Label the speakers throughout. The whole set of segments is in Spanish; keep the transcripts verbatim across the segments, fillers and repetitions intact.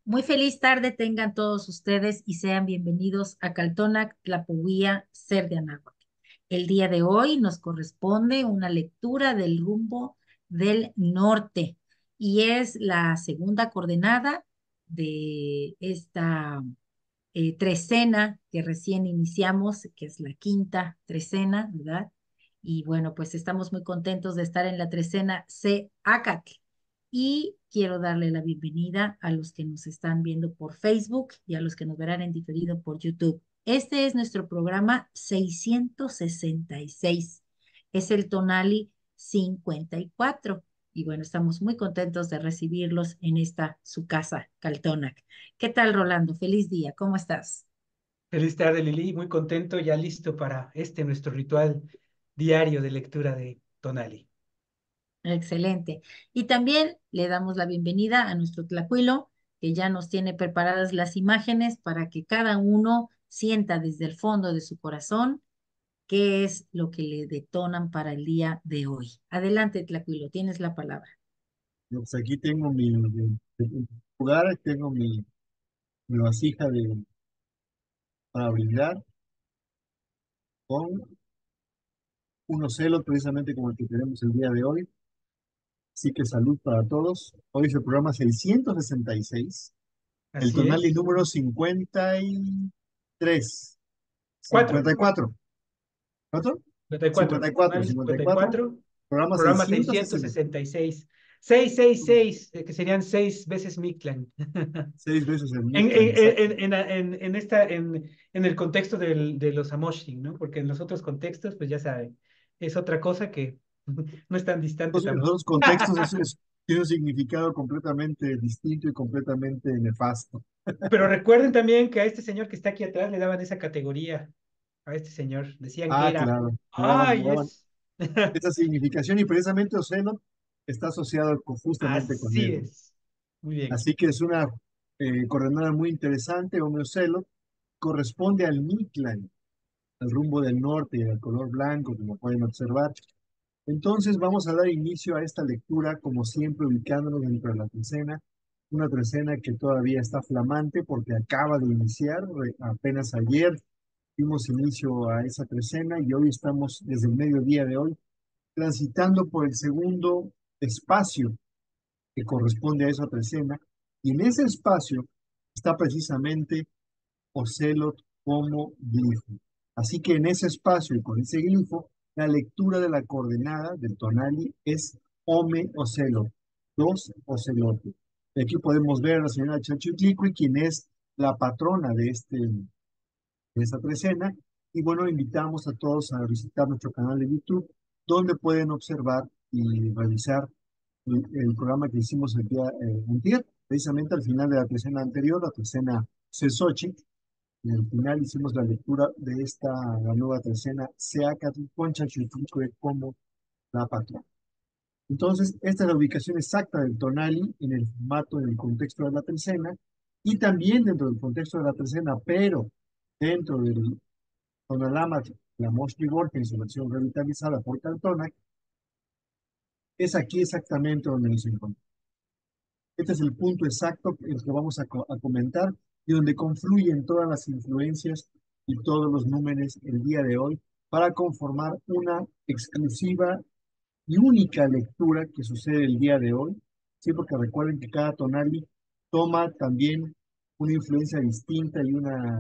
Speaker 1: Muy feliz tarde tengan todos ustedes y sean bienvenidos a Caltonac Tlapuía Ser de Anáhuac. El día de hoy nos corresponde una lectura del rumbo del norte y es la segunda coordenada de esta eh, trecena que recién iniciamos, que es la quinta trecena, ¿verdad? Y bueno, pues estamos muy contentos de estar en la trecena C Acatl. Y quiero darle la bienvenida a los que nos están viendo por Facebook y a los que nos verán en diferido por YouTube. Este es nuestro programa seiscientos sesenta y seis. Es el Tonali cincuenta y cuatro. Y bueno, estamos muy contentos de recibirlos en esta su casa, Caltonac. ¿Qué tal, Rolando? Feliz día. ¿Cómo estás?
Speaker 2: Feliz tarde, Lili. Muy contento, ya listo para este nuestro ritual diario de lectura de Tonali.
Speaker 1: Excelente. Y también le damos la bienvenida a nuestro Tlacuilo, que ya nos tiene preparadas las imágenes para que cada uno sienta desde el fondo de su corazón qué es lo que le detonan para el día de hoy. Adelante, Tlacuilo, tienes la palabra.
Speaker 3: Pues aquí tengo mi mi- mi lugar, tengo mi, mi vasija de, para brindar con un ocelo precisamente como el que tenemos el día de hoy. Así que salud para todos. Hoy es el programa seiscientos sesenta y seis, el
Speaker 2: Así
Speaker 3: Tonali
Speaker 2: es.
Speaker 3: número cincuenta y tres,
Speaker 2: Cuatro.
Speaker 3: cincuenta y cuatro. ¿Cuánto?
Speaker 2: cincuenta y cuatro.
Speaker 3: cincuenta y cuatro,
Speaker 2: Tonali
Speaker 3: cincuenta y
Speaker 2: cincuenta y
Speaker 3: cuatro,
Speaker 2: cuatro.
Speaker 3: programa
Speaker 2: Programa
Speaker 3: seiscientos
Speaker 2: seiscientos
Speaker 3: sesenta,
Speaker 2: sesenta y seis. seiscientos sesenta y seis, eh, que serían seis veces Mictlan.
Speaker 3: seis veces el
Speaker 2: En,
Speaker 3: Mictlán, exacto.
Speaker 2: en, en, en, en, en esta, en, en el contexto del, de los Amoshim, ¿no? Porque en los otros contextos, pues ya saben, es otra cosa que no es tan distante
Speaker 3: Entonces, en
Speaker 2: tampoco.
Speaker 3: otros contextos eso es- tiene un significado completamente distinto y completamente nefasto.
Speaker 2: Pero recuerden también que a este señor que está aquí atrás le daban esa categoría, a este señor. Decían que
Speaker 3: Ah,
Speaker 2: era,
Speaker 3: claro, le daban, le
Speaker 2: ay,
Speaker 3: daban
Speaker 2: es.
Speaker 3: esa significación y precisamente Ocelot está asociado con- justamente con
Speaker 2: Así
Speaker 3: él.
Speaker 2: es. Muy bien.
Speaker 3: Así que es una eh, coordenada muy interesante. Ocelot corresponde al Mictlán, al rumbo del norte y al color blanco, como pueden observar. Entonces vamos a dar inicio a esta lectura, como siempre, ubicándonos dentro de la trecena, una trecena que todavía está flamante porque acaba de iniciar, re- apenas ayer dimos inicio a esa trecena y hoy estamos desde el mediodía de hoy transitando por el segundo espacio que corresponde a esa trecena, y en ese espacio está precisamente Ocelot como glifo. Así que en ese espacio y con ese glifo, la lectura de la coordenada del tonali es Ome Ocelot, dos ocelotes. Y aquí podemos ver a la señora Chachutlicui, quien es la patrona de, este, de esta trecena. Y bueno, invitamos a todos a visitar nuestro canal de YouTube, donde pueden observar y revisar el, el programa que hicimos el día eh, anterior, precisamente al final de la trecena anterior, la trecena Sesochi. Y al final hicimos la lectura de esta, la nueva trecena Seacatl Concha Chuchucue como la patrona. Entonces, esta es la ubicación exacta del tonali en el formato, en el contexto de la trecena, y también dentro del contexto de la trecena, pero dentro del tonalama, la Moshki Volta en su versión revitalizada por Caltona, es aquí exactamente donde nos encontramos. Este es el punto exacto el que vamos a, co- a comentar y donde confluyen todas las influencias y todos los números el día de hoy para conformar una exclusiva y única lectura que sucede el día de hoy. Sí, porque recuerden que cada tonali toma también una influencia distinta y una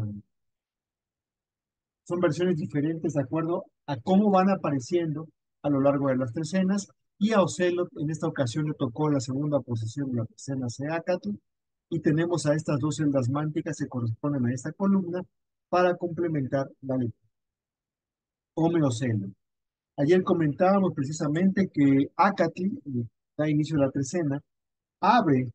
Speaker 3: son versiones diferentes de acuerdo a cómo van apareciendo a lo largo de las trecenas. Y a Ocelot en esta ocasión le tocó la segunda posición de la trecena Seacatl. Y tenemos a estas dos celdas mánticas que corresponden a esta columna para complementar la lectura. Come Ocelot. Ayer comentábamos precisamente que Acatl, eh, da inicio a la trecena, abre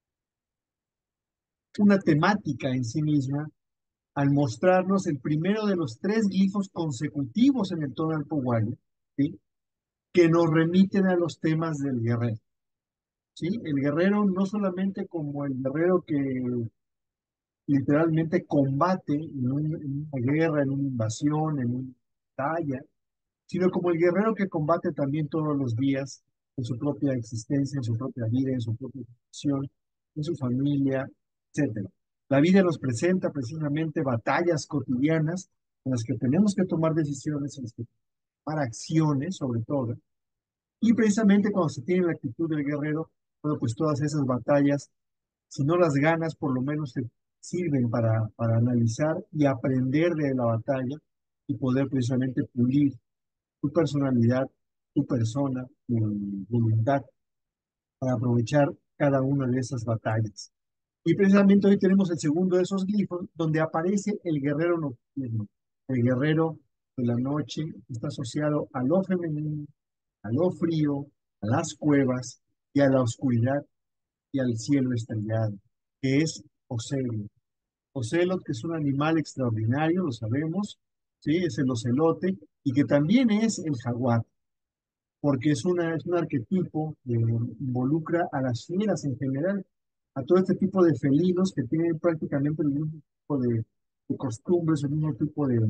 Speaker 3: una temática en sí misma al mostrarnos el primero de los tres glifos consecutivos en el tono alpohuayo, ¿sí? Que nos remiten a los temas del guerrero. ¿Sí? El guerrero no solamente como el guerrero que literalmente combate en, un- en una guerra, en una invasión, en una batalla, sino como el guerrero que combate también todos los días en su propia existencia, en su propia vida, en su propia situación, en su familia. etcétera. La vida nos presenta precisamente batallas cotidianas en las que tenemos que tomar decisiones, en las que tomar acciones sobre todo. Y precisamente cuando se tiene la actitud del guerrero, bueno, pues todas esas batallas, si no las ganas, por lo menos te sirven para, para analizar y aprender de la batalla y poder precisamente pulir tu personalidad, tu persona, tu voluntad para aprovechar cada una de esas batallas. Y precisamente hoy tenemos el segundo de esos glifos, donde aparece el guerrero nocturno, el guerrero de la noche, que está asociado a lo femenino, a lo frío, a las cuevas y a la oscuridad y al cielo estrellado, que es Ocelot. Ocelot, que es un animal extraordinario, lo sabemos, ¿sí? Es el ocelote, y que también es el jaguar, porque es, una, es un arquetipo que involucra a las fieras en general, a todo este tipo de felinos que tienen prácticamente el mismo tipo de, de costumbres, el mismo tipo de,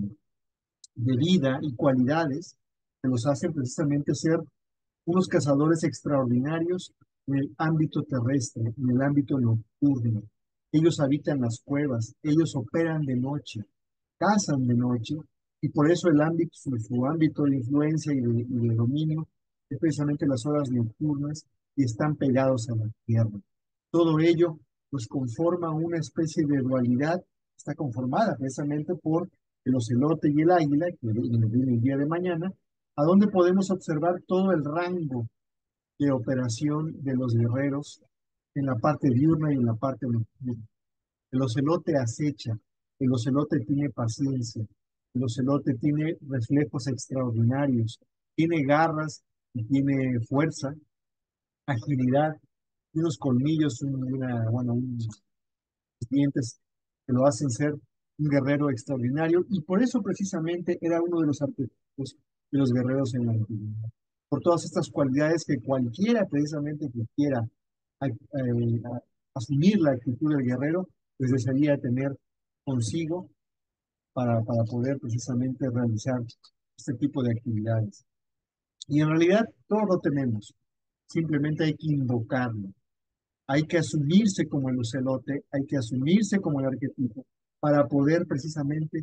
Speaker 3: de vida y cualidades que los hacen precisamente ser unos cazadores extraordinarios en el ámbito terrestre, en el ámbito nocturno. Ellos habitan las cuevas, ellos operan de noche, cazan de noche, y por eso el ámbito, su, su ámbito de influencia y de, y de dominio es precisamente las horas nocturnas y están pegados a la tierra. Todo ello pues conforma una especie de dualidad, está conformada precisamente por el ocelote y el águila, que viene el día de mañana, a donde podemos observar todo el rango de operación de los guerreros en la parte diurna y en la parte nocturna. El ocelote acecha, el ocelote tiene paciencia, el ocelote tiene reflejos extraordinarios, tiene garras y tiene fuerza, agilidad, y unos colmillos, una, bueno, unos dientes que lo hacen ser un guerrero extraordinario, y por eso precisamente era uno de los arquetipos de los guerreros en la antigüedad. Por todas estas cualidades que cualquiera precisamente que quiera a, eh, a, asumir la actitud del guerrero, pues desearía tener consigo para, para poder precisamente realizar este tipo de actividades. Y en realidad todo lo tenemos, simplemente hay que invocarlo. Hay que asumirse como el ocelote, hay que asumirse como el arquetipo para poder precisamente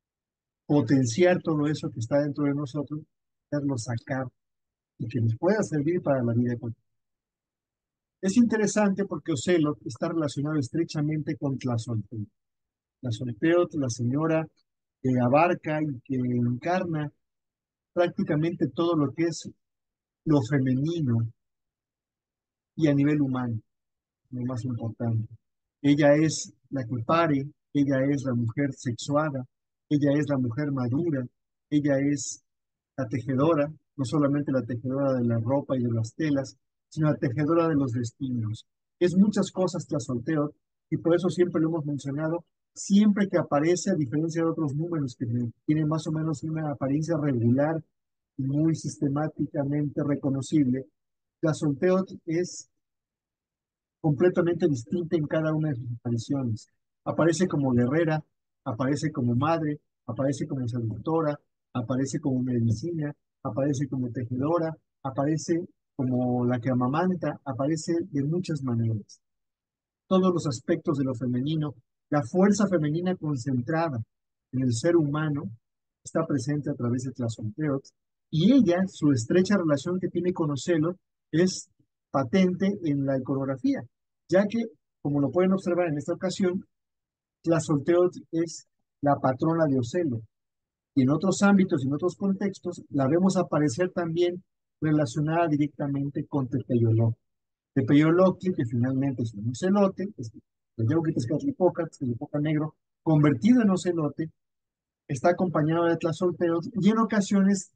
Speaker 3: potenciar todo eso que está dentro de nosotros, poderlo sacar y que nos pueda servir para la vida cotidiana. Es interesante porque Ocelot está relacionado estrechamente con Tlazolteotl. Tlazolteotl, la señora que abarca y que encarna prácticamente todo lo que es lo femenino y a nivel humano, lo más importante. Ella es la que pare, ella es la mujer sexuada, ella es la mujer madura, ella es la tejedora, no solamente la tejedora de la ropa y de las telas, sino la tejedora de los destinos. Es muchas cosas Tlazolteotl, y por eso siempre lo hemos mencionado, siempre que aparece, a diferencia de otros números que tienen más o menos una apariencia regular y muy sistemáticamente reconocible, Tlazolteotl es completamente distinta en cada una de sus apariciones. Aparece como guerrera, aparece como madre, aparece como seductora, aparece como medicina, aparece como tejedora, aparece como la que amamanta, aparece de muchas maneras. Todos los aspectos de lo femenino, la fuerza femenina concentrada en el ser humano, está presente a través de Tlazolteotl, y ella, su estrecha relación que tiene con Ocelot, es patente en la iconografía, ya que, como lo pueden observar en esta ocasión, Tlazolteotl es la patrona de Ocelot, y en otros ámbitos y en otros contextos la vemos aparecer también relacionada directamente con Tepeyoló. Tepeyoloctli, que finalmente es un ocelote, es el Yauquitescatlipoca, el negro, convertido en ocelote, está acompañado de Tlazolteotl, y en ocasiones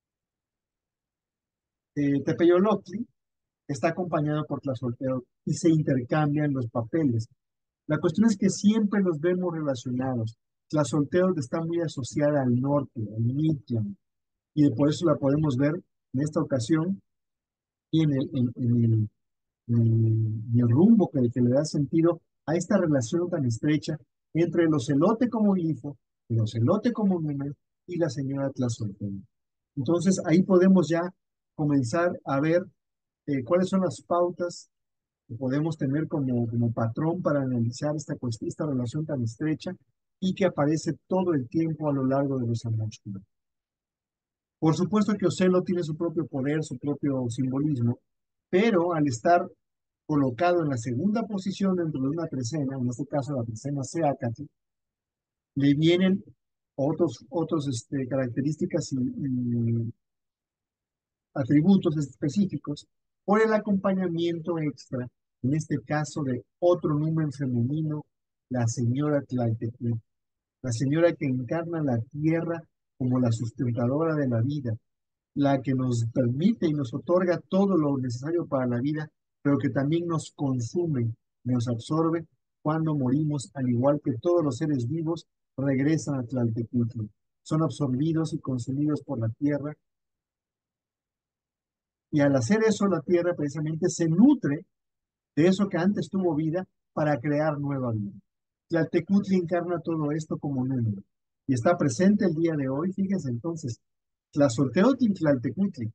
Speaker 3: eh, Tepeyoloctli está acompañado por Tlazolteotl y se intercambian los papeles. La cuestión es que siempre los vemos relacionados. Tlazolteotl está muy asociada al norte, al Mictlán, y por eso la podemos ver en esta ocasión y en el, en, en el, en el rumbo que, que le da sentido a esta relación tan estrecha entre el ocelote como glifo, el ocelote como número y la señora Tlazolteotl. Entonces ahí podemos ya comenzar a ver eh, cuáles son las pautas que podemos tener como, como patrón para analizar esta cuestión, esta relación tan estrecha y que aparece todo el tiempo a lo largo de los Amoshkim. Por supuesto que Ocelo tiene su propio poder, su propio simbolismo, pero al estar colocado en la segunda posición dentro de una trecena, en este caso la trecena Seacatl, le vienen otros, otros este, características y, y atributos específicos por el acompañamiento extra, en este caso de otro número femenino, la señora Tlaltecutli, la señora que encarna la tierra como la sustentadora de la vida, la que nos permite y nos otorga todo lo necesario para la vida, pero que también nos consume, nos absorbe cuando morimos, al igual que todos los seres vivos regresan a Tlaltecutli. Son absorbidos y consumidos por la tierra, y al hacer eso la tierra precisamente se nutre de eso que antes tuvo vida para crear nueva vida. Tlaltecutli encarna todo esto como número y está presente el día de hoy. Fíjense entonces, Tlazolteotl y Tlaltecutli.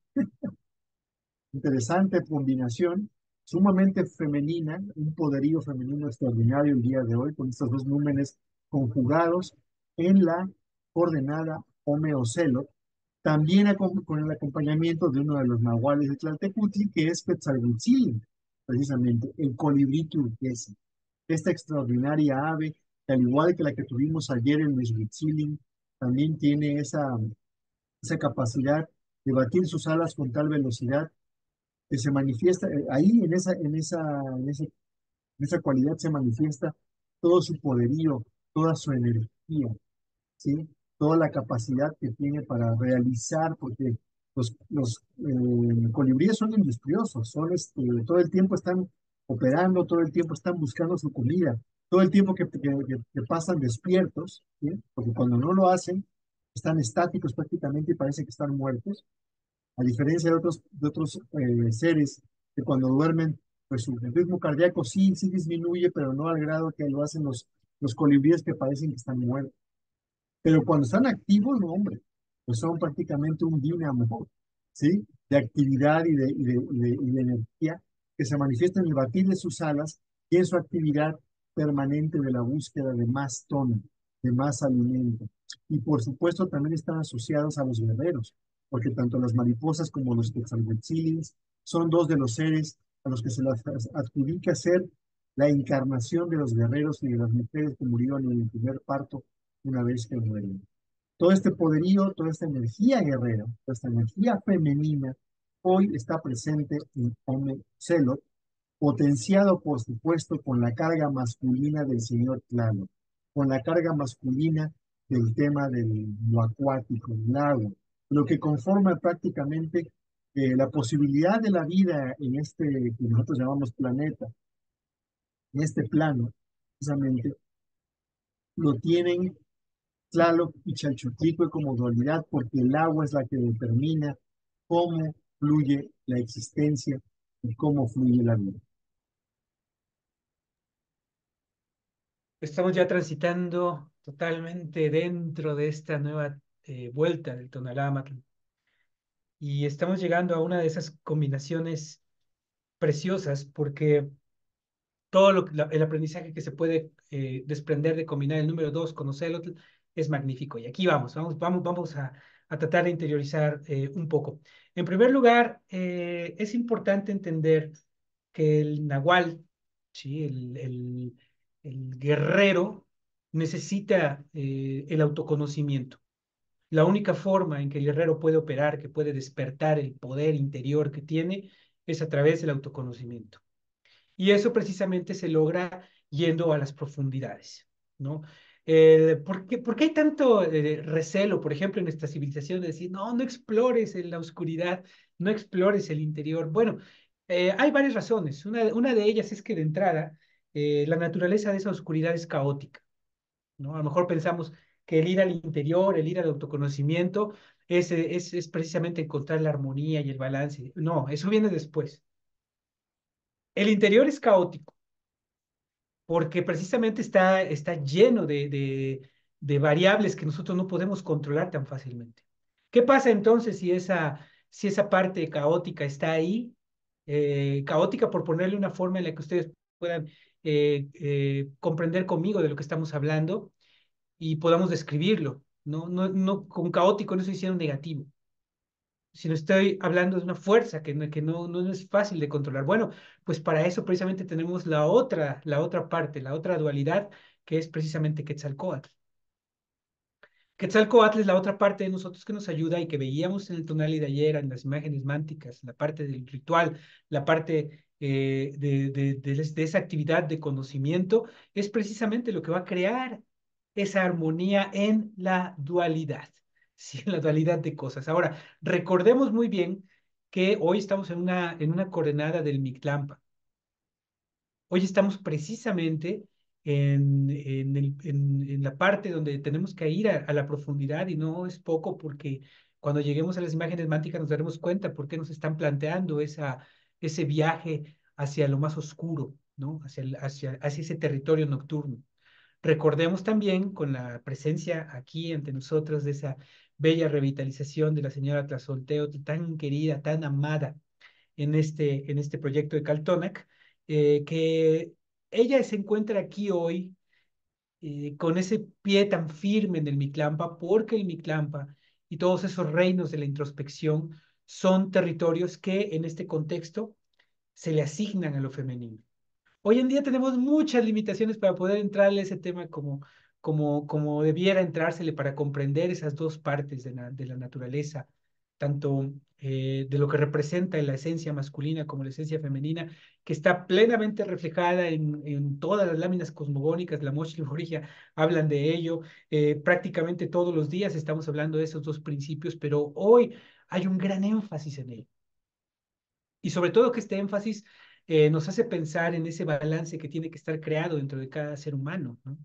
Speaker 3: Interesante combinación, sumamente femenina, un poderío femenino extraordinario el día de hoy, con estos dos númenes conjugados en la coordenada Homeocelo, también con el acompañamiento de uno de los nahuales de Tlaltecutli, que es Quetzalhuitzilin, precisamente, el colibrí turquesa. Esta extraordinaria ave, que al igual que la que tuvimos ayer en Mixhuitzilin, también tiene esa, esa capacidad de batir sus alas con tal velocidad que se manifiesta eh, ahí en esa, en esa, en esa, en esa cualidad se manifiesta todo su poderío, toda su energía, ¿sí? Toda la capacidad que tiene para realizar, porque los, los eh, colibríes son industriosos, son este, todo el tiempo están operando, todo el tiempo están buscando su comida, todo el tiempo que, que, que- que pasan despiertos, ¿sí? Porque cuando no lo hacen, están estáticos prácticamente y parece que están muertos, a diferencia de otros, de otros eh, seres que cuando duermen, pues su ritmo cardíaco sí, sí disminuye, pero no al grado que lo hacen los, los colibríes que parecen que están muertos. Pero cuando están activos, no, hombre, pues son prácticamente un dínamo, ¿sí? De actividad y de, y de, y de, y de energía que se manifiesta en el batir de sus alas y en su actividad permanente de la búsqueda de más tono, de más alimento. Y por supuesto también están asociados a los guerreros, porque tanto las mariposas como los quetzalcoatlilins son dos de los seres a los que se les adjudica ser la encarnación de los guerreros y de las mujeres que murieron en el primer parto una vez que mueren. Todo este poderío, toda esta energía guerrera, toda esta energía femenina, hoy está presente en Ome Celot, potenciado, por supuesto, con la carga masculina del señor Tlaloc, con la carga masculina del tema del lo acuático, el lago, lo que conforma prácticamente eh, la posibilidad de la vida en este que nosotros llamamos planeta, en este plano, precisamente, lo tienen Tlaloc y Chalchutlicue como dualidad, porque el agua es la que determina cómo fluye la existencia y cómo fluye la vida.
Speaker 2: Estamos ya transitando totalmente dentro de esta nueva eh, vuelta del Tonalámatl y estamos llegando a una de esas combinaciones preciosas porque todo lo, que- la- el aprendizaje que se puede eh, desprender de combinar el número dos con Ocelotl es magnífico. Y aquí vamos, vamos, vamos, vamos a, a tratar de interiorizar eh, un poco. En primer lugar, eh, es importante entender que el Nahual, ¿sí? el, el, el guerrero, necesita eh, el autoconocimiento. La única forma en que el guerrero puede operar, que puede despertar el poder interior que tiene, es a través del autoconocimiento. Y eso precisamente se logra yendo a las profundidades, ¿no? El, ¿por qué, por qué hay tanto eh, recelo, por ejemplo, en nuestra civilización de decir, no, no explores en la oscuridad, no explores el interior? Bueno, eh, hay varias razones. Una, una de ellas es que de entrada, eh, la naturaleza de esa oscuridad es caótica, ¿no? A lo mejor pensamos que el ir al interior, el ir al autoconocimiento, es, eh, es, es precisamente encontrar la armonía y el balance. No, eso viene después. El interior es caótico porque precisamente está, está lleno de, de, de variables que nosotros no podemos controlar tan fácilmente. ¿Qué pasa entonces si esa, si esa parte caótica está ahí? eh, caótica, por ponerle una forma en la que ustedes puedan eh, eh, comprender conmigo de lo que estamos hablando y podamos describirlo. No, no, no, con caótico no estoy diciendo negativo, sino estoy hablando de una fuerza que, no, que no, no es fácil de controlar. Bueno, pues para eso precisamente tenemos la otra, la otra parte, la otra dualidad, que es precisamente Quetzalcóatl. Quetzalcóatl es la otra parte de nosotros que nos ayuda y que veíamos en el tonal de ayer, en las imágenes mánticas, la parte del ritual, la parte eh, de, de, de, de esa actividad de conocimiento, es precisamente lo que va a crear esa armonía en la dualidad, ¿sí? En la dualidad de cosas. Ahora, recordemos muy bien que hoy estamos en una, en una coordenada del Mictlampa. Hoy estamos precisamente en, en, el- en- en la parte donde tenemos que ir a, a la profundidad y no es poco porque cuando lleguemos a las imágenes mánticas nos daremos cuenta por qué nos están planteando esa, ese viaje hacia lo más oscuro, ¿no? Hacia, el- hacia, hacia ese territorio nocturno. Recordemos también con la presencia aquí ante nosotros de esa bella revitalización de la señora Tlazolteotl, tan querida, tan amada en este, en este proyecto de Caltonac, eh, que ella se encuentra aquí hoy eh, con ese pie tan firme en el Mictlampa, porque el Mictlampa y todos esos reinos de la introspección son territorios que en este contexto se le asignan a lo femenino. Hoy en día tenemos muchas limitaciones para poder entrarle a ese tema como, como, como debiera entrársele para comprender esas dos partes de la, de la naturaleza, tanto eh, de lo que representa la esencia masculina como la esencia femenina, que está plenamente reflejada en, en todas las láminas cosmogónicas, la Moshli Borigia hablan de ello, eh, prácticamente todos los días estamos hablando de esos dos principios, pero hoy hay un gran énfasis en ello. Y sobre todo que este énfasis eh, nos hace pensar en ese balance que tiene que estar creado dentro de cada ser humano, ¿no?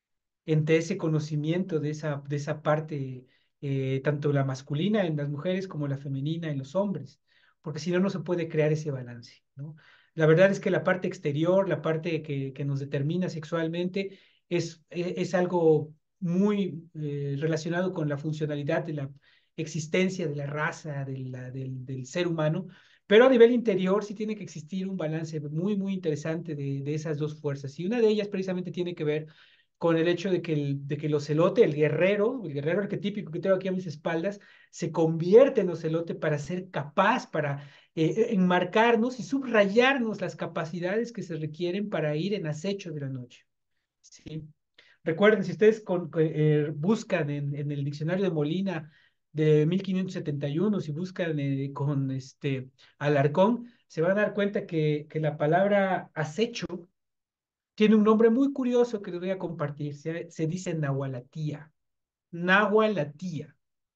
Speaker 2: Entre ese conocimiento de esa, de esa parte, eh, tanto la masculina en las mujeres como la femenina en los hombres, porque si no, no se puede crear ese balance, ¿no? La verdad es que la parte exterior, la parte que, que nos determina sexualmente, es, es, es algo muy eh, relacionado con la funcionalidad de la existencia de la raza, de la, del, del ser humano, pero a nivel interior sí tiene que existir un balance muy, muy interesante de, de esas dos fuerzas. Y una de ellas precisamente tiene que ver con el hecho de que el, de que el ocelote, el guerrero, el guerrero arquetípico que tengo aquí a mis espaldas, se convierte en ocelote para ser capaz, para eh, enmarcarnos y subrayarnos las capacidades que se requieren para ir en acecho de la noche. ¿Sí? Recuerden, si ustedes con, eh, buscan en, en, el diccionario de Molina de mil quinientos setenta y uno, si buscan eh, con este Alarcón, se van a dar cuenta que, que la palabra acecho tiene un nombre muy curioso que les voy a compartir. Se, se dice nahualatía. Nahualatía.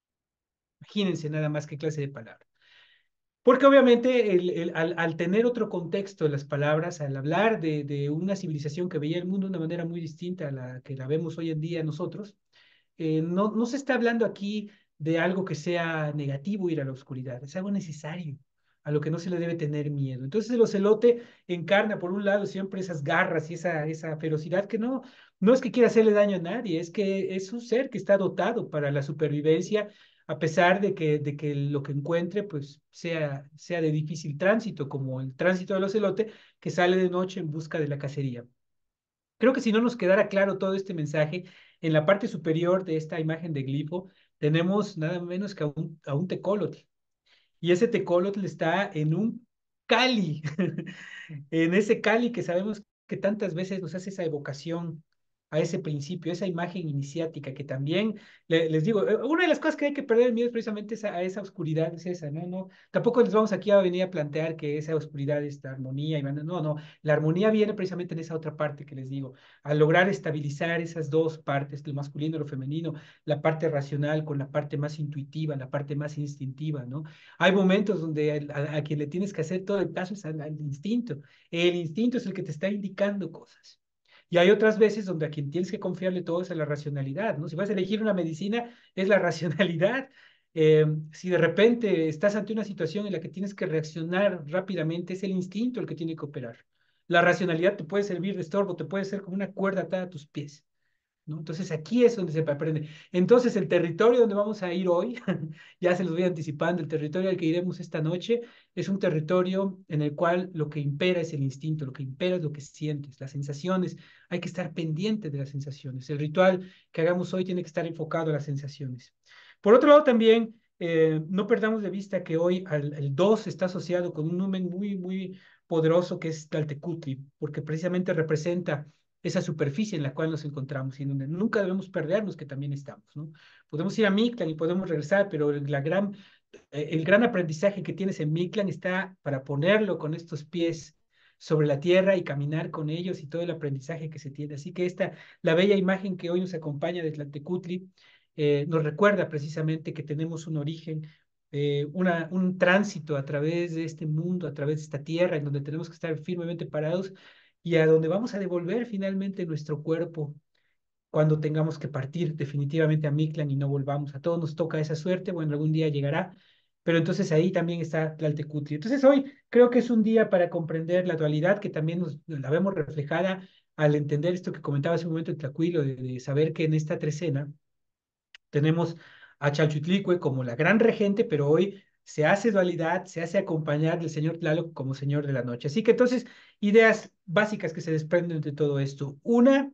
Speaker 2: Imagínense nada más qué clase de palabra. Porque obviamente el, el, al, al, tener otro contexto de las palabras, al hablar de, de, una civilización que veía el mundo de una manera muy distinta a la que la vemos hoy en día nosotros, eh, no, no se está hablando aquí de algo que sea negativo ir a la oscuridad, es algo necesario, a lo que no se le debe tener miedo. Entonces el ocelote encarna por un lado siempre esas garras y esa, esa ferocidad que no, no es que quiera hacerle daño a nadie, es que es un ser que está dotado para la supervivencia, a pesar de que, de que lo que encuentre pues sea, sea de difícil tránsito, como el tránsito del ocelote que sale de noche en busca de la cacería. Creo que si no nos quedara claro todo este mensaje, en la parte superior de esta imagen de glifo tenemos nada menos que a un, a un tecolotl. Y ese tecolotl está en un Cali, en ese Cali que sabemos que tantas veces nos hace esa evocación a ese principio, esa imagen iniciática que también, le, les digo, eh, una de las cosas que hay que perder el miedo es precisamente esa, a esa oscuridad, es esa, ¿no? No, tampoco les vamos aquí a venir a plantear que esa oscuridad es la armonía, y no, no, la armonía viene precisamente en esa otra parte que les digo, a lograr estabilizar esas dos partes, lo masculino y lo femenino, la parte racional con la parte más intuitiva, la parte más instintiva, ¿no? Hay momentos donde a, a, a quien le tienes que hacer todo el caso es al, al instinto. El instinto es el que te está indicando cosas. Y hay otras veces donde a quien tienes que confiarle todo es a la racionalidad, ¿no? Si vas a elegir una medicina, es la racionalidad. Eh, si de repente estás ante una situación en la que tienes que reaccionar rápidamente, es el instinto el que tiene que operar. La racionalidad te puede servir de estorbo, te puede ser como una cuerda atada a tus pies. ¿no? Entonces aquí es donde se aprende. Entonces el territorio donde vamos a ir hoy, ya se los voy anticipando, el territorio al que iremos esta noche es un territorio en el cual lo que impera es el instinto, lo que impera es lo que sientes, las sensaciones. Hay que estar pendiente de las sensaciones. El ritual que hagamos hoy tiene que estar enfocado a las sensaciones. Por otro lado también, eh, no perdamos de vista que hoy al, el dos está asociado con un número muy, muy poderoso que es Tlaltecutli, porque precisamente representa esa superficie en la cual nos encontramos y en donde nunca debemos perdernos que también estamos, ¿no? Podemos ir a Mictlán y podemos regresar, pero la gran, eh, el gran aprendizaje que tienes en Mictlán está para ponerlo con estos pies sobre la tierra y caminar con ellos y todo el aprendizaje que se tiene. Así que esta, la bella imagen que hoy nos acompaña de Tlaltecutli, eh, nos recuerda precisamente que tenemos un origen, eh, una, un tránsito a través de este mundo, a través de esta tierra, en donde tenemos que estar firmemente parados y a donde vamos a devolver finalmente nuestro cuerpo cuando tengamos que partir definitivamente a Mictlán y no volvamos. A todos nos toca esa suerte, bueno, algún día llegará, pero entonces ahí también está Tlaltecutli. Entonces hoy creo que es un día para comprender la dualidad que también nos, la vemos reflejada al entender esto que comentaba hace un momento el Tlacuilo, de, de saber que en esta trecena tenemos a Chalchutlicue como la gran regente, pero hoy se hace dualidad, se hace acompañar del señor Tlaloc como señor de la noche. Así que entonces, ideas básicas que se desprenden de todo esto. Una,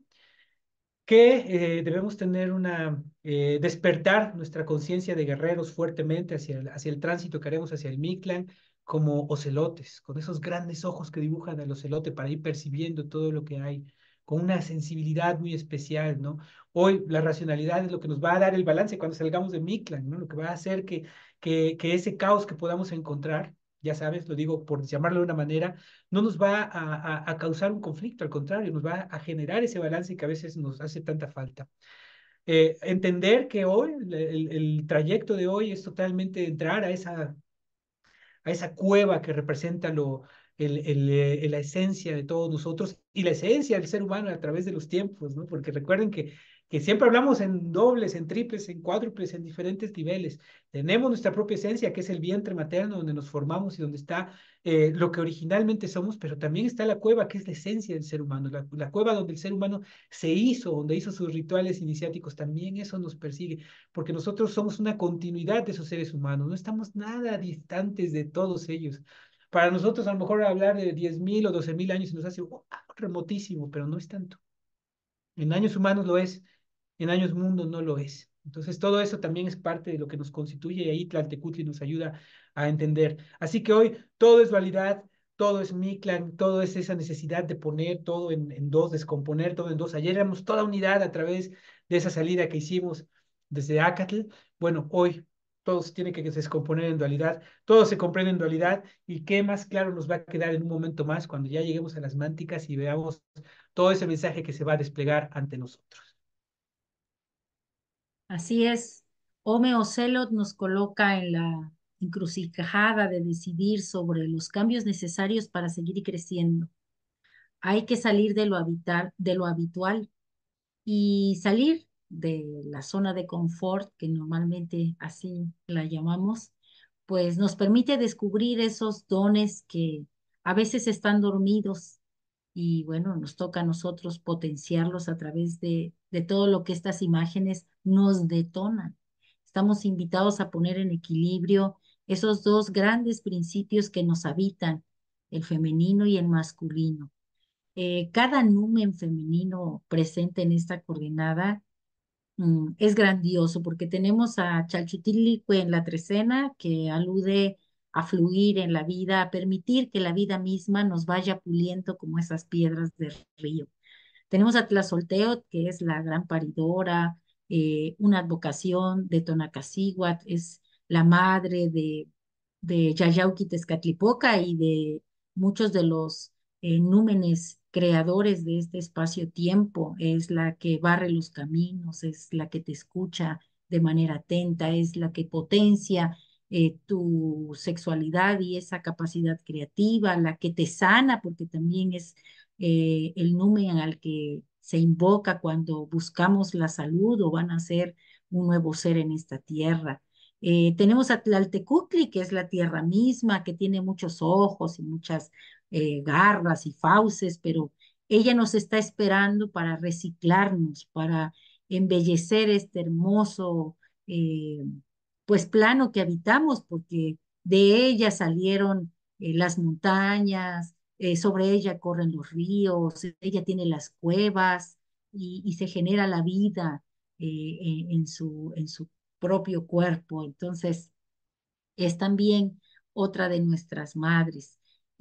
Speaker 2: que eh, debemos tener una, eh, despertar nuestra conciencia de guerreros fuertemente hacia el, hacia el tránsito que haremos hacia el Mictlán, como ocelotes, con esos grandes ojos que dibujan al ocelote para ir percibiendo todo lo que hay, con una sensibilidad muy especial, ¿no? Hoy la racionalidad es lo que nos va a dar el balance cuando salgamos de Mictlán, ¿no? Lo que va a hacer que, que, que ese caos que podamos encontrar, ya sabes, lo digo por llamarlo de una manera, no nos va a, a, a, causar un conflicto, al contrario, nos va a generar ese balance que a veces nos hace tanta falta. Eh, entender que hoy, el, el, el, trayecto de hoy es totalmente entrar a esa, a esa cueva que representa lo, el, el, eh, la esencia de todos nosotros y la esencia del ser humano a través de los tiempos, ¿no? Porque recuerden que, que siempre hablamos en dobles, en triples, en cuádruples, en diferentes niveles. Tenemos nuestra propia esencia, que es el vientre materno, donde nos formamos y donde está eh, lo que originalmente somos, pero también está la cueva, que es la esencia del ser humano, la, la cueva donde el ser humano se hizo, donde hizo sus rituales iniciáticos, también eso nos persigue, porque nosotros somos una continuidad de esos seres humanos, no estamos nada distantes de todos ellos. Para nosotros a lo mejor hablar de diez mil o doce mil años se nos hace oh, remotísimo, pero no es tanto. En años humanos lo es, en años mundo no lo es. Entonces todo eso también es parte de lo que nos constituye y ahí Tlaltecutli nos ayuda a entender. Así que hoy todo es dualidad, todo es Mictlán, todo es esa necesidad de poner todo en, en dos, descomponer todo en dos. Ayer éramos toda unidad a través de esa salida que hicimos desde Acatl. Bueno, hoy todo se tiene que descomponer en dualidad, todo se comprende en dualidad y qué más claro nos va a quedar en un momento más cuando ya lleguemos a las mánticas y veamos todo ese mensaje que se va a desplegar ante nosotros.
Speaker 1: Así es, Ome Ocelot nos coloca en la encrucijada de decidir sobre los cambios necesarios para seguir creciendo. Hay que salir de lo habitar, de lo habitual y salir de la zona de confort, que normalmente así la llamamos, pues nos permite descubrir esos dones que a veces están dormidos y bueno, nos toca a nosotros potenciarlos a través de, de todo lo que estas imágenes nos detonan. Estamos invitados a poner en equilibrio esos dos grandes principios que nos habitan, el femenino y el masculino. Eh, cada numen femenino presente en esta coordenada mm, es grandioso porque tenemos a Chalchutilicue en la trecena que alude a fluir en la vida, a permitir que la vida misma nos vaya puliendo como esas piedras del río. Tenemos a Tlazolteotl, que es la gran paridora, eh, una advocación de Tonacacihuatl, es la madre de, de Yayauqui Tezcatlipoca y de muchos de los eh, númenes creadores de este espacio-tiempo. Es la que barre los caminos, es la que te escucha de manera atenta, es la que potencia eh, tu sexualidad y esa capacidad creativa, la que te sana, porque también es eh, el número al que se invoca cuando buscamos la salud o van a ser un nuevo ser en esta tierra. Eh, tenemos a Tlaltecutli, que es la tierra misma, que tiene muchos ojos y muchas eh, garras y fauces, pero ella nos está esperando para reciclarnos, para embellecer este hermoso, eh, pues plano que habitamos, porque de ella salieron eh, las montañas, eh, sobre ella corren los ríos, ella tiene las cuevas y, y se genera la vida eh, en, en su, en su propio cuerpo. Entonces, es también otra de nuestras madres.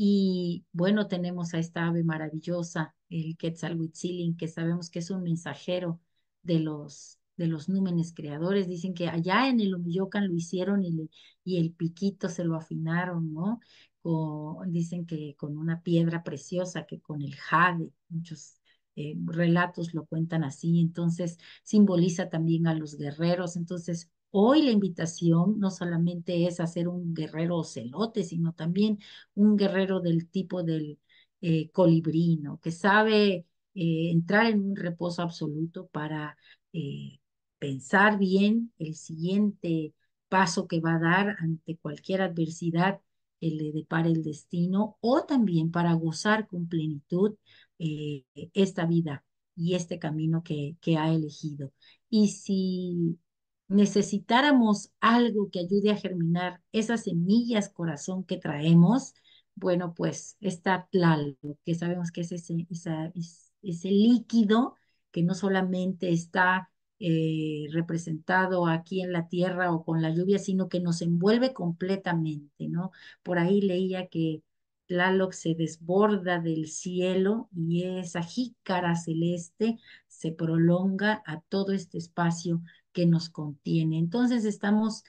Speaker 1: Y bueno, tenemos a esta ave maravillosa, el Quetzalhuitzilin, que sabemos que es un mensajero de los, de los númenes creadores. Dicen que allá en el Omeyocan lo hicieron y, le- y el piquito se lo afinaron, ¿no? Con- dicen que con una piedra preciosa, que con el jade, muchos eh, relatos lo cuentan así. Entonces, simboliza también a los guerreros. Entonces, hoy la invitación no solamente es hacer un guerrero ocelote, sino también un guerrero del tipo del eh, colibrí, ¿no? Que sabe eh, entrar en un reposo absoluto para eh, pensar bien el siguiente paso que va a dar ante cualquier adversidad que le depare el destino, o también para gozar con plenitud eh, esta vida y este camino que, que ha elegido. Y si necesitáramos algo que ayude a germinar esas semillas corazón que traemos, bueno, pues está Tlaloc, que sabemos que es ese, esa- es- ese líquido que no solamente está eh, representado aquí en la tierra o con la lluvia, sino que nos envuelve completamente, ¿no? Por ahí leía que Tlaloc se desborda del cielo y esa jícara celeste se prolonga a todo este espacio que nos contiene. Entonces estamos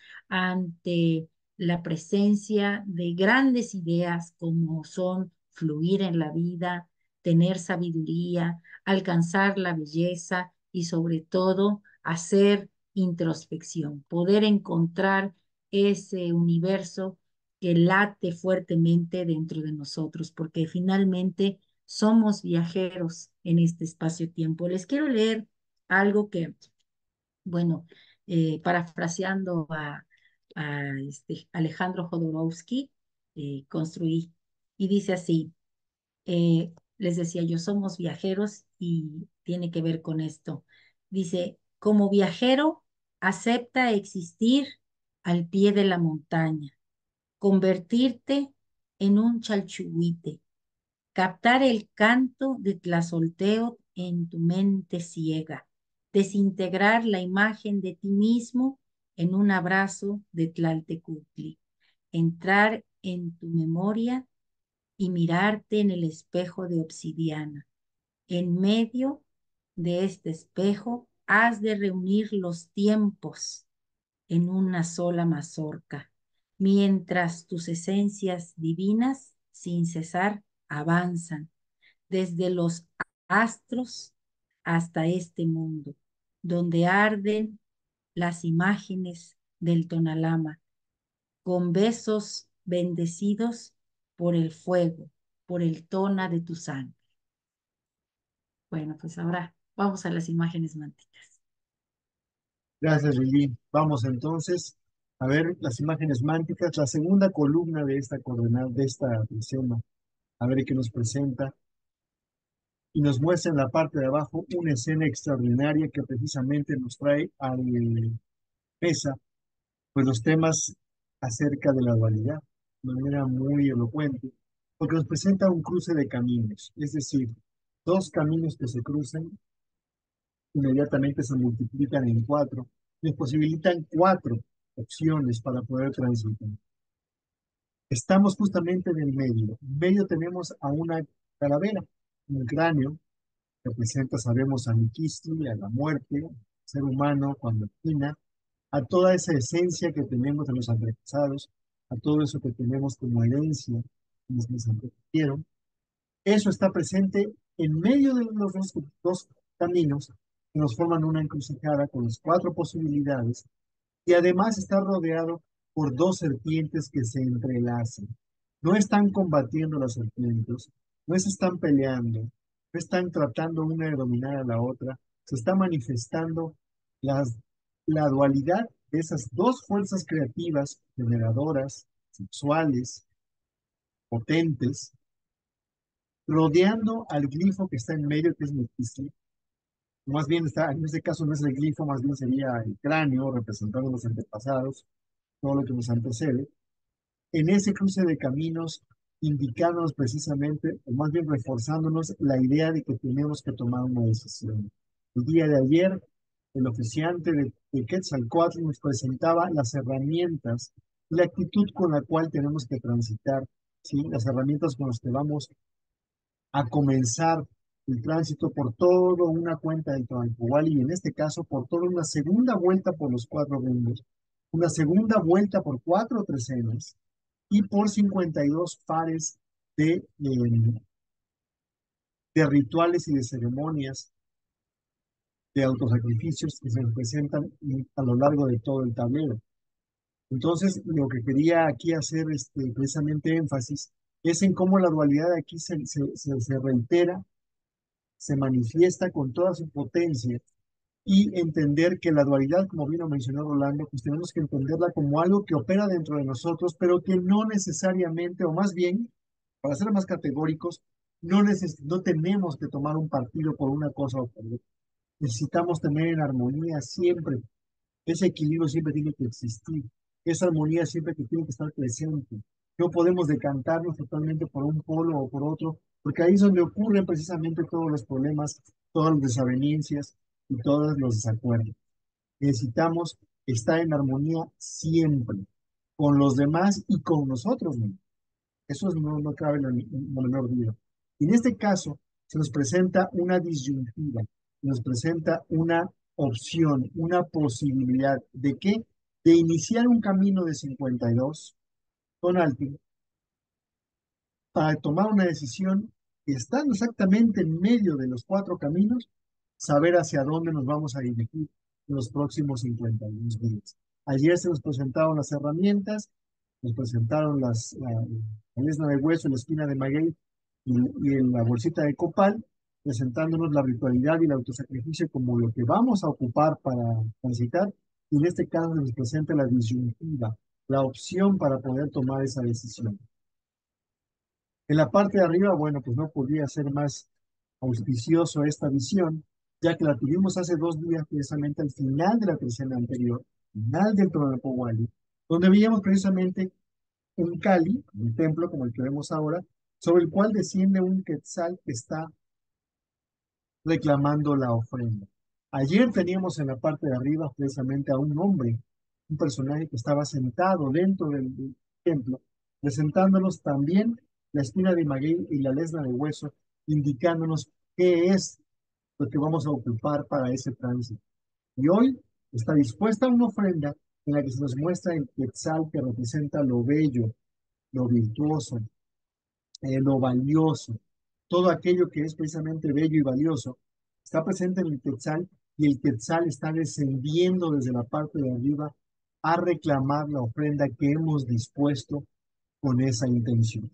Speaker 1: ante la presencia de grandes ideas como son fluir en la vida, tener sabiduría, alcanzar la belleza y sobre todo hacer introspección, poder encontrar ese universo que late fuertemente dentro de nosotros, porque finalmente somos viajeros en este espacio-tiempo. Les quiero leer algo que bueno, eh, parafraseando a, a este Alejandro Jodorowsky, eh, construí, y dice así, eh, les decía yo, somos viajeros y tiene que ver con esto. Dice, como viajero, acepta existir al pie de la montaña, convertirte en un chalchuhuite, captar el canto de Tlazolteo en tu mente ciega, desintegrar la imagen de ti mismo en un abrazo de Tlaltecutli, entrar en tu memoria y mirarte en el espejo de obsidiana. En medio de este espejo has de reunir los tiempos en una sola mazorca, mientras tus esencias divinas sin cesar avanzan desde los astros hasta este mundo, donde arden las imágenes del Tonalama, con besos bendecidos por el fuego, por el tona de tu sangre. Bueno, pues ahora vamos a las imágenes mánticas.
Speaker 3: Gracias, Lili. Vamos entonces a ver las imágenes mánticas, la segunda columna de esta coordenada, de esta escena, a ver qué nos presenta. Y nos muestra en la parte de abajo una escena extraordinaria que precisamente nos trae a la mesa, pues los temas acerca de la dualidad, de manera muy elocuente, porque nos presenta un cruce de caminos, es decir, dos caminos que se cruzan, inmediatamente se multiplican en cuatro, nos posibilitan cuatro opciones para poder transitar. Estamos justamente en el medio. En medio tenemos a una calavera, un cráneo, que representa, sabemos, a Miquistli, a la muerte, al ser humano cuando espina, a toda esa esencia que tenemos de los antepasados, a todo eso que tenemos como herencia, que nos nos antepasieron. Eso está presente en medio de los dos, dos caminos que nos forman una encrucijada con las cuatro posibilidades y además está rodeado por dos serpientes que se entrelazan. No están combatiendo las serpientes, no se están peleando, no están tratando una de dominar a la otra, se está manifestando las, la dualidad de esas dos fuerzas creativas, generadoras, sexuales, potentes, rodeando al glifo que está en medio, que es Mephisto. Más bien está, en este caso no es el glifo, más bien sería el cráneo representando los antepasados, todo lo que nos antecede. En ese cruce de caminos, indicándonos precisamente, o más bien reforzándonos la idea de que tenemos que tomar una decisión. El día de ayer, el oficiante de, de Quetzalcóatl nos presentaba las herramientas y la actitud con la cual tenemos que transitar, ¿sí? Las herramientas con las que vamos a comenzar el tránsito por toda una cuenta del Tonalpohualli y en este caso por toda una segunda vuelta por los cuatro rumbos, una segunda vuelta por cuatro trecenas y por cincuenta y dos pares de, eh, de rituales y de ceremonias de autosacrificios que se presentan a lo largo de todo el tablero. Entonces, lo que quería aquí hacer este, precisamente énfasis es en cómo la dualidad aquí se, se, se, se reitera, se manifiesta con toda su potencia y entender que la dualidad, como vino a mencionar Rolando, pues tenemos que entenderla como algo que opera dentro de nosotros, pero que no necesariamente, o más bien, para ser más categóricos, no, neces no tenemos que tomar un partido por una cosa o por otra. Necesitamos tener en armonía siempre. Ese equilibrio siempre tiene que existir. Esa armonía siempre que tiene que estar presente. No podemos decantarnos totalmente por un polo o por otro, porque ahí es donde ocurren precisamente todos los problemas, todas las desavenencias y todos los desacuerdos. Necesitamos estar en armonía siempre, con los demás y con nosotros mismos. Eso no, no cabe la, la menor duda. Y en este caso, se nos presenta una disyuntiva, se nos presenta una opción, una posibilidad de que de iniciar un camino de cincuenta y dos con Alpine para tomar una decisión que estando exactamente en medio de los cuatro caminos, saber hacia dónde nos vamos a dirigir en los próximos cincuenta y dos días. Ayer se nos presentaron las herramientas, nos presentaron las, la, la lesna de hueso, la espina de maguey y, y en la bolsita de copal, presentándonos la ritualidad y el autosacrificio como lo que vamos a ocupar para transitar. Y en este caso se nos presenta la disyuntiva, la opción para poder tomar esa decisión. En la parte de arriba, bueno, pues no podía ser más auspicioso esta visión, ya que la tuvimos hace dos días, precisamente al final de la tercera anterior, final del Tonalpohualli, donde veíamos precisamente un Cali, un templo como el que vemos ahora, sobre el cual desciende un quetzal que está reclamando la ofrenda. Ayer teníamos en la parte de arriba precisamente a un hombre, un personaje que estaba sentado dentro del, del templo, presentándonos también la espina de maguey y la lesna de hueso, indicándonos qué es lo que vamos a ocupar para ese tránsito. Y hoy está dispuesta una ofrenda en la que se nos muestra el quetzal que representa lo bello, lo virtuoso, eh, lo valioso, todo aquello que es precisamente bello y valioso, está presente en el quetzal y el quetzal está descendiendo desde la parte de arriba a reclamar la ofrenda que hemos dispuesto con esa intención.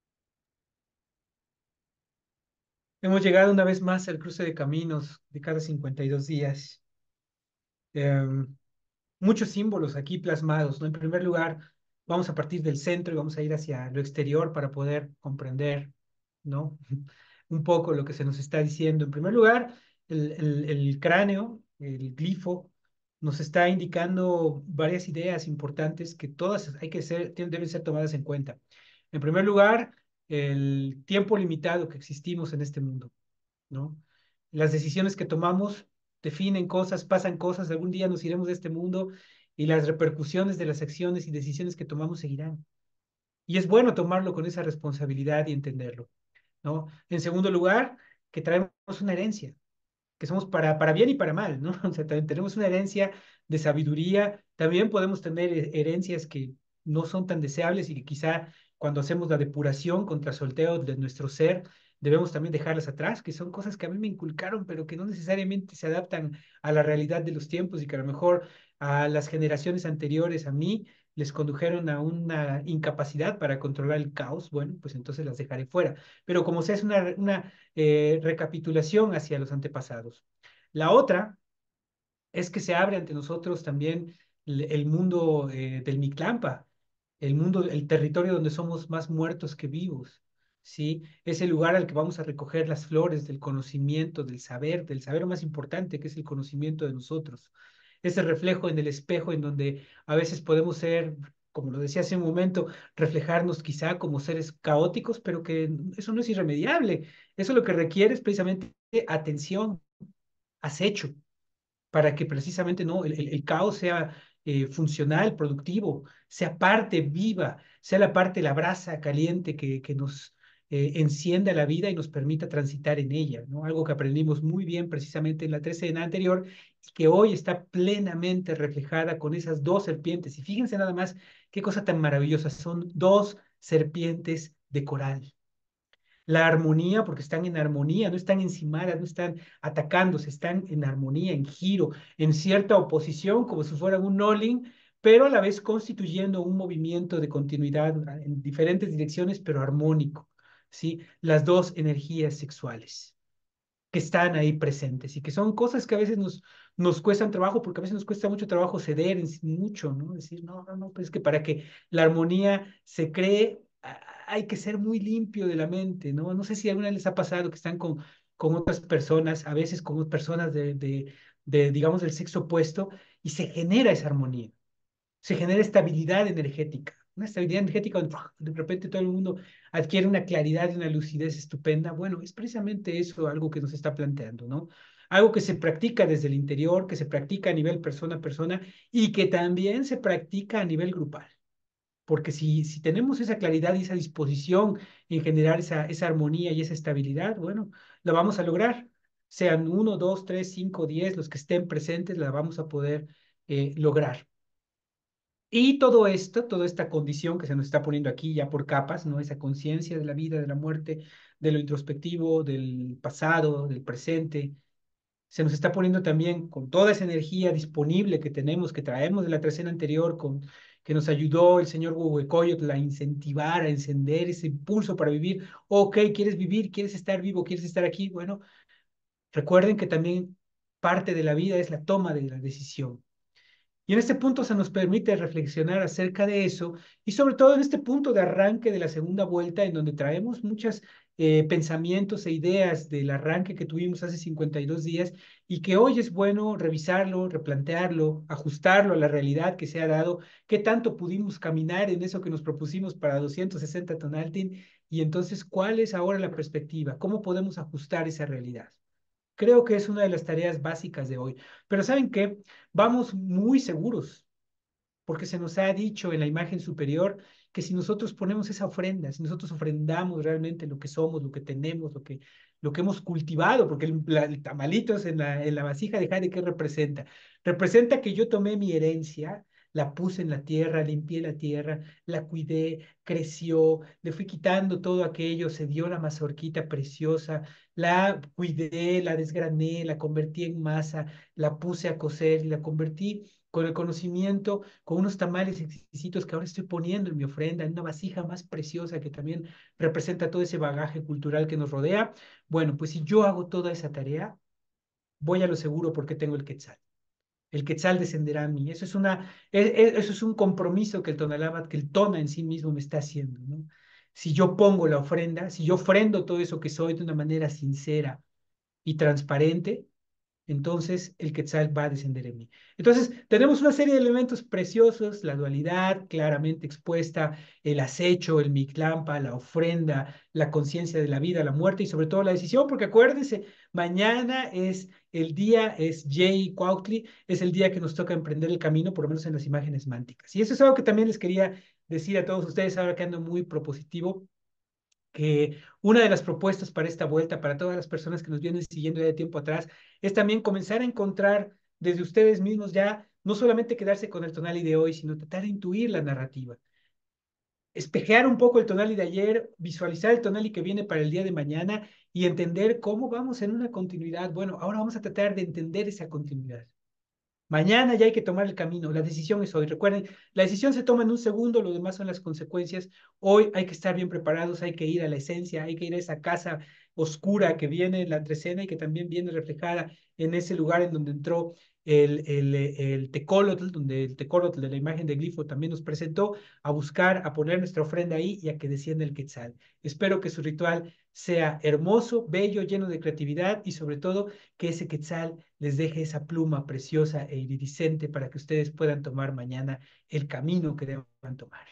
Speaker 2: Hemos llegado una vez más al cruce de caminos de cada cincuenta y dos días. Em, muchos símbolos aquí plasmados, ¿no? En primer lugar, vamos a partir del centro y vamos a ir hacia lo exterior para poder comprender, ¿no? Un poco lo que se nos está diciendo. En primer lugar, el, el, el cráneo, el glifo, nos está indicando varias ideas importantes que todas hay que ser, deben ser tomadas en cuenta. En primer lugar, el tiempo limitado que existimos en este mundo, ¿no? Las decisiones que tomamos definen cosas, pasan cosas, algún día nos iremos de este mundo y las repercusiones de las acciones y decisiones que tomamos seguirán. Y es bueno tomarlo con esa responsabilidad y entenderlo, ¿no? En segundo lugar, que traemos una herencia, que somos para, para bien y para mal, ¿no? O sea, también tenemos una herencia de sabiduría, también podemos tener he- herencias que no son tan deseables y que quizá cuando hacemos la depuración contra solteo de nuestro ser, debemos también dejarlas atrás, que son cosas que a mí me inculcaron, pero que no necesariamente se adaptan a la realidad de los tiempos y que a lo mejor a las generaciones anteriores a mí les condujeron a una incapacidad para controlar el caos, bueno, pues entonces las dejaré fuera. Pero como sea, es una, una eh, recapitulación hacia los antepasados. La otra es que se abre ante nosotros también el, el mundo eh, del Mictlampa, el mundo, el territorio donde somos más muertos que vivos, ¿sí? Es el lugar al que vamos a recoger las flores del conocimiento, del saber, del saber más importante, que es el conocimiento de nosotros. Ese reflejo en el espejo en donde a veces podemos ser, como lo decía hace un momento, reflejarnos quizá como seres caóticos, pero que eso no es irremediable. Eso lo que requiere es precisamente atención, acecho, para que precisamente no el, el- el caos sea eh, funcional, productivo, sea parte viva, sea la parte, la brasa caliente que, que nos eh, encienda la vida y nos permita transitar en ella, ¿no? Algo que aprendimos muy bien precisamente en la trecena anterior y que hoy está plenamente reflejada con esas dos serpientes. Y fíjense nada más qué cosa tan maravillosa, son dos serpientes de coral. La armonía, porque están en armonía, no están encimadas, no están atacándose, están en armonía, en giro, en cierta oposición, como si fueran un Noling, pero a la vez constituyendo un movimiento de continuidad en diferentes direcciones, pero armónico, ¿sí? Las dos energías sexuales que están ahí presentes y que son cosas que a veces nos, nos cuestan trabajo, porque a veces nos cuesta mucho trabajo ceder en sí mucho, ¿no? Decir, no, no, no, pues es que para que la armonía se cree, a- hay que ser muy limpio de la mente, ¿no? No sé si alguna vez les ha pasado que están con, con otras personas, a veces con personas de, de, de, digamos, del sexo opuesto, y se genera esa armonía, se genera estabilidad energética, una estabilidad energética donde ¡pua! De repente todo el mundo adquiere una claridad y una lucidez estupenda. Bueno, es precisamente eso algo que nos está planteando, ¿no? Algo que se practica desde el interior, que se practica a nivel persona a persona y que también se practica a nivel grupal. Porque si, si tenemos esa claridad y esa disposición en generar esa, esa armonía y esa estabilidad, bueno, la vamos a lograr. Sean uno, dos, tres, cinco, diez, los que estén presentes, la vamos a poder eh, lograr. Y todo esto, toda esta condición que se nos está poniendo aquí ya por capas, ¿no? Esa conciencia de la vida, de la muerte, de lo introspectivo, del pasado, del presente, se nos está poniendo también con toda esa energía disponible que tenemos, que traemos de la trecena anterior, con, que nos ayudó el señor Huehuecoyotl a incentivar, a encender ese impulso para vivir. Ok, ¿quieres vivir? ¿Quieres estar vivo? ¿Quieres estar aquí? Bueno, recuerden que también parte de la vida es la toma de la decisión. Y en este punto se nos permite reflexionar acerca de eso y sobre todo en este punto de arranque de la segunda vuelta en donde traemos muchos eh, pensamientos e ideas del arranque que tuvimos hace cincuenta y dos días y que hoy es bueno revisarlo, replantearlo, ajustarlo a la realidad que se ha dado, qué tanto pudimos caminar en eso que nos propusimos para doscientos sesenta Tonaltin y entonces cuál es ahora la perspectiva, cómo podemos ajustar esa realidad. Creo que es una de las tareas básicas de hoy. Pero ¿saben qué? Vamos muy seguros, porque se nos ha dicho en la imagen superior que si nosotros ponemos esa ofrenda, si nosotros ofrendamos realmente lo que somos, lo que tenemos, lo que, lo que hemos cultivado, porque el, la, el tamalitos en la, en la vasija de jade, ¿qué representa? Representa que yo tomé mi herencia, la puse en la tierra, limpié la tierra, la cuidé, creció, le fui quitando todo aquello, se dio la mazorquita preciosa, la cuidé, la desgrané, la convertí en masa, la puse a cocer y la convertí con el conocimiento, con unos tamales exquisitos que ahora estoy poniendo en mi ofrenda, en una vasija más preciosa que también representa todo ese bagaje cultural que nos rodea. Bueno, pues si yo hago toda esa tarea, voy a lo seguro porque tengo el Quetzal. El Quetzal descenderá a mí. Eso es, una, es, eso es un compromiso que el Tonalá, que el Tona en sí mismo me está haciendo, ¿no? Si yo pongo la ofrenda, si yo ofrendo todo eso que soy de una manera sincera y transparente, entonces el Quetzal va a descender en mí. Entonces, tenemos una serie de elementos preciosos, la dualidad claramente expuesta, el acecho, el miclampa, la ofrenda, la conciencia de la vida, la muerte y sobre todo la decisión, porque acuérdense, mañana es el día, es Jay Cuautli, es el día que nos toca emprender el camino, por lo menos en las imágenes mánticas. Y eso es algo que también les quería decir a todos ustedes, ahora que ando muy propositivo, que una de las propuestas para esta vuelta, para todas las personas que nos vienen siguiendo ya de tiempo atrás, es también comenzar a encontrar desde ustedes mismos ya, no solamente quedarse con el tonali de hoy, sino tratar de intuir la narrativa. Espejear un poco el tonali de ayer, visualizar el tonali que viene para el día de mañana y entender cómo vamos en una continuidad. Bueno, ahora vamos a tratar de entender esa continuidad. Mañana ya hay que tomar el camino. La decisión es hoy. Recuerden, la decisión se toma en un segundo, lo demás son las consecuencias. Hoy hay que estar bien preparados, hay que ir a la esencia, hay que ir a esa casa oscura que viene en la trecena y que también viene reflejada en ese lugar en donde entró el, el, eh, el tecolotl, donde el tecolotl de la imagen de glifo también nos presentó a buscar, a poner nuestra ofrenda ahí y a que descienda el quetzal. Espero que su ritual sea hermoso, bello, lleno de creatividad y sobre todo que ese quetzal les deje esa pluma preciosa e iridiscente para que ustedes puedan tomar mañana el camino que deban tomar.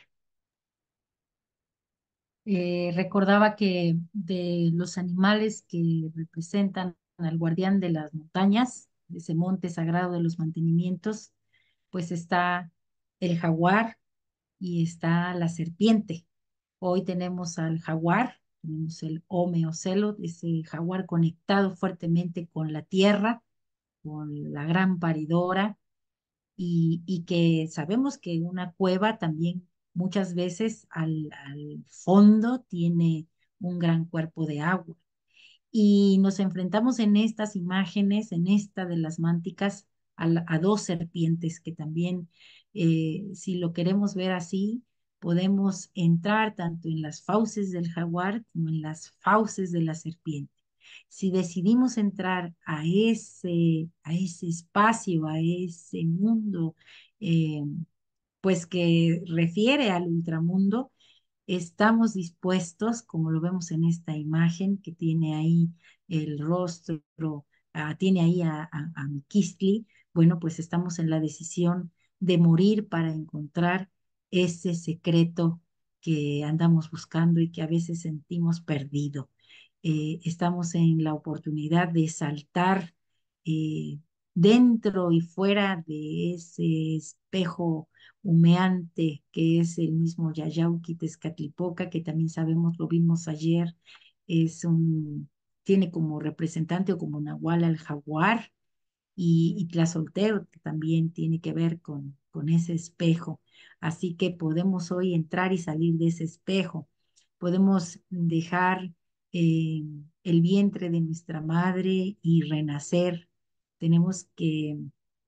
Speaker 1: Eh, recordaba que de los animales que representan al guardián de las montañas, de ese monte sagrado de los mantenimientos, pues está el jaguar y está la serpiente. Hoy tenemos al jaguar, tenemos el Ome Ocelot, ese jaguar conectado fuertemente con la tierra, con la gran paridora, y, y que sabemos que una cueva también muchas veces al, al fondo tiene un gran cuerpo de agua. Y nos enfrentamos en estas imágenes, en esta de las mánticas, a, la- a dos serpientes que también, eh, si lo queremos ver así, podemos entrar tanto en las fauces del jaguar como en las fauces de la serpiente. Si decidimos entrar a ese, a ese espacio, a ese mundo, eh, pues que refiere al ultramundo, estamos dispuestos, como lo vemos en esta imagen que tiene ahí el rostro, ah, tiene ahí a, a, a Miquistli, bueno, pues estamos en la decisión de morir para encontrar ese secreto que andamos buscando y que a veces sentimos perdido. Eh, estamos en la oportunidad de saltar eh, dentro y fuera de ese espejo humeante que es el mismo Yayauqui Tezcatlipoca, que también sabemos, lo vimos ayer, es un, tiene como representante o como nahual al jaguar, y, y Tlazolteo, que también tiene que ver con, con ese espejo. Así que podemos hoy entrar y salir de ese espejo. Podemos dejar eh, el vientre de nuestra madre y renacer. Tenemos que,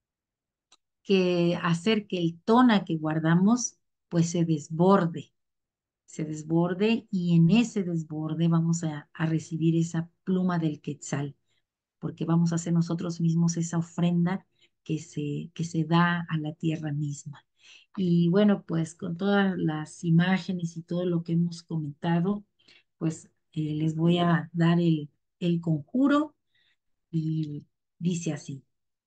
Speaker 1: que hacer que el tona que guardamos pues se desborde, se desborde y en ese desborde vamos a, a recibir esa pluma del quetzal porque vamos a hacer nosotros mismos esa ofrenda que se, que se da a la tierra misma. Y bueno, pues con todas las imágenes y todo lo que hemos comentado, pues eh, les voy a dar el, el conjuro y dice así.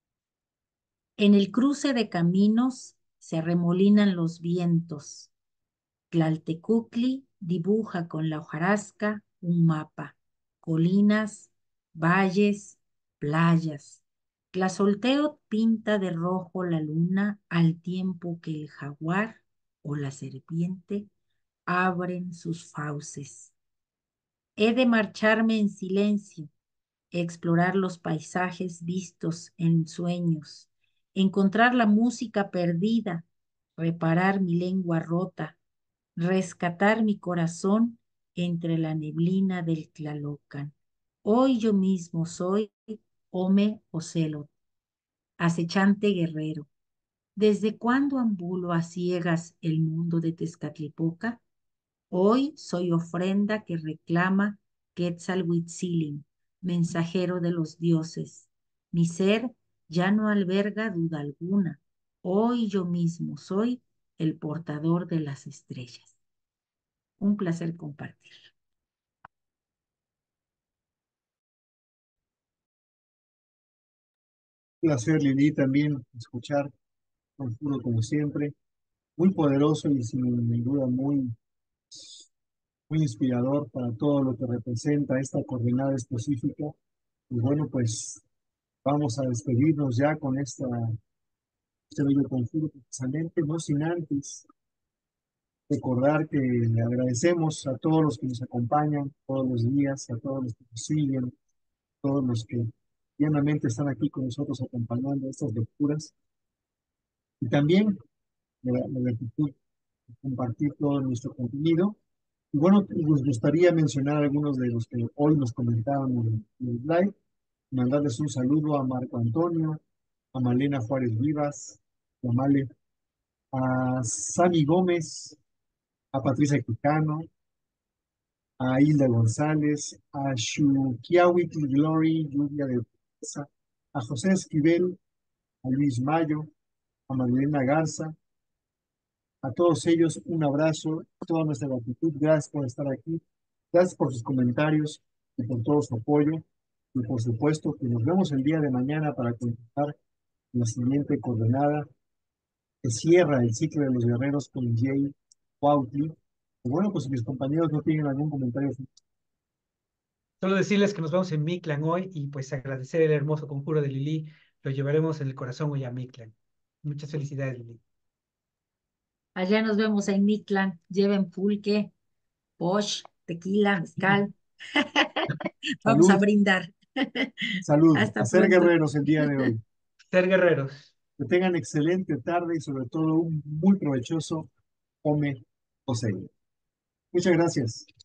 Speaker 1: En el cruce de caminos se arremolinan los vientos. Tlaltecuhtli dibuja con la hojarasca un mapa, colinas, valles, playas. Tlazolteotl pinta de rojo la luna al tiempo que el jaguar o la serpiente abren sus fauces. He de marcharme en silencio, explorar los paisajes vistos en sueños, encontrar la música perdida, reparar mi lengua rota, rescatar mi corazón entre la neblina del Tlalocan. Hoy yo mismo soy Ome Ocelot, acechante guerrero. ¿Desde cuándo ambulo a ciegas el mundo de Tezcatlipoca? Hoy soy ofrenda que reclama Quetzalhuitzilin, mensajero de los dioses. Mi ser ya no alberga duda alguna. Hoy yo mismo soy el portador de las estrellas. Un placer compartir.
Speaker 3: Placer, Lili, también escuchar, conjuro como siempre, muy poderoso y sin duda muy, muy inspirador para todo lo que representa esta coordenada específica. Y bueno, pues vamos a despedirnos ya con esta, este bello conjuro precisamente, no sin antes recordar que le agradecemos a todos los que nos acompañan todos los días, a todos los que nos siguen, todos los que diariamente están aquí con nosotros acompañando estas lecturas. Y también la, la gratitud de compartir todo nuestro contenido. Y bueno, nos gustaría mencionar algunos de los que hoy nos comentaban en, en el live. Mandarles un saludo a Marco Antonio, a Malena Juárez Vivas, a Male, a Sami Gómez, a Patricia Quijano, a Hilda González, a Shukiawitl Glory, Lluvia de Pureza, a José Esquivel, a Luis Mayo, a Magdalena Garza, a todos ellos un abrazo, toda nuestra gratitud, gracias por estar aquí, gracias por sus comentarios y por todo su apoyo. Y por supuesto que nos vemos el día de mañana para continuar la siguiente coordenada que cierra el ciclo de los guerreros con Jay Cuautli. Y bueno, pues si mis compañeros no tienen algún comentario.
Speaker 2: Solo decirles que nos vamos en Mictlan hoy y pues agradecer el hermoso conjuro de Lili. Lo llevaremos en el corazón hoy a Mictlan. Muchas felicidades, Lili.
Speaker 1: Allá nos vemos en Mictlán. Lleven pulque, posh, tequila, mezcal. Vamos a
Speaker 3: Salud,
Speaker 1: brindar.
Speaker 3: salud, a
Speaker 1: Hasta
Speaker 3: ser
Speaker 1: pronto.
Speaker 3: guerreros el día de hoy.
Speaker 2: Ser guerreros.
Speaker 3: Que tengan excelente tarde y sobre todo un muy provechoso come o Muchas gracias.